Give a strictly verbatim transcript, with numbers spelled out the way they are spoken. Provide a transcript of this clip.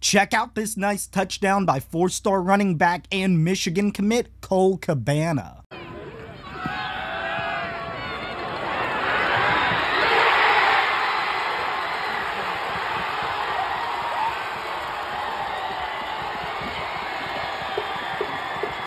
Check out this nice touchdown by four-star running back and Michigan commit Cole Cabana.